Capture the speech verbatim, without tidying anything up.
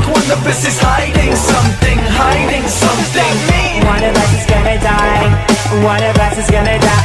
one of us is hiding something, hiding something. One of us is gonna die, one of us is gonna die.